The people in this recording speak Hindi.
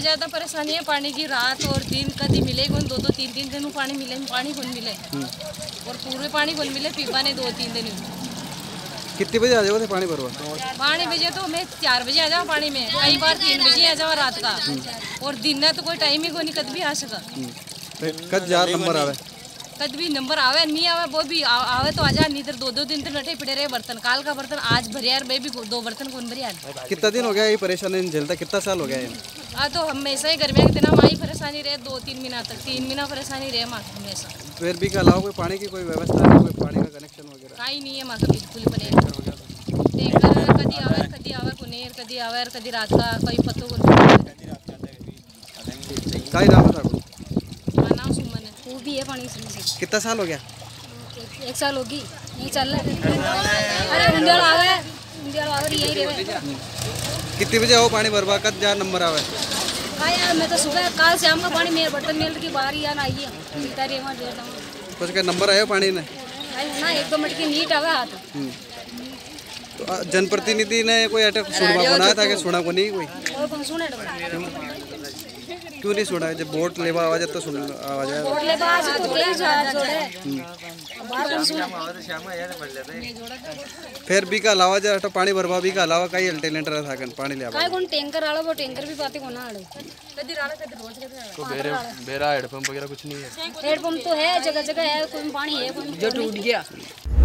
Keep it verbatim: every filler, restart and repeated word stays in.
ज्यादा परेशानी है पानी की, रात और दिन कभी मिले कौन, दो दो तीन तीन दिन पानी मिले, पानी कौन मिले और पूरे पानी कौन मिले, पीपा ने दो तीन दिन। कितने बजे आ जाओ थे पानी भरवा? पानी बजे तो मैं चार बजे आ जाओ पानी में, कई बार तीन बजे आ जाओ रात का, और दिन में तो कोई टाइम ही कोई नहीं, कद भी आ सका। कद जार नंबर आवे, कद भी नंबर आवे नहीं आवे वो भी आवे तो आजा, नहीं तो दो दो दिन तो नटे पड़े रहे बर्तन, काल का बर्तन आज भरे यार, मैं भी दो बर्तन कौन भरे यार। कितना दिन हो गया ये परेशानी झेलता, कितना साल हो गया ये? हाँ तो हमेशा ही गर्मियों के दिन हमारी परेशानी रहे, दो तीन महीना तक, तीन महीना परेशानी रहे हमारे हमेशा। फिर भी के अलावा कोई पानी की कोई व्यवस्था नहीं, कोई पानी का कनेक्शन वगैरह कहीं नहीं है हमारा बिल्कुल बने। टैंकर कदी आवे कदी आवे कुनेर कदी आवे कदी रात का कोई पत्तो को काई नाम था? नाम सुमन है, वो भी है पानी से। कितना साल हो गया? एक साल होगी नहीं चल रहा। अरे उंडेल आवे उंडेल आवे यही रहे। कितने बजे आओ पानी भरवा, कद जार नंबर आवे? हाँ यार मैं तो सुबह काल शाम का पानी मेरे बर्तन मेल की बारी या ना आई है, पीता रहे वहाँ डेढ़ कुछ का नंबर आया पानी ने ना, एक दो मिनट की नीट आवे हाथ। तो जनप्रतिनिधि ने कोई अटक सुनवा बनाया था कि सुना को नहीं कोई? और कौन सुने क्यों नहीं सुना? जब वोट लेवा आवाज तो सुन आवाज आया, वोट लेवा आज तो कई जोड़े बाहर कौन सुने। फिर भी का अलावा जो तो पानी भरवा भी का अलावा कई अल्टरनेटिव रहा था पानी ले काय कौन टैंकर आलो, वो टैंकर भी पाते को ना आड़े कदी राड़ा कदी रोज कदी राड़ा। तो बेरे बेरा हेडपंप वगैरह कुछ नहीं है? हेडपंप तो है जगह जगह है, कोई पानी है कोई जो टूट गया।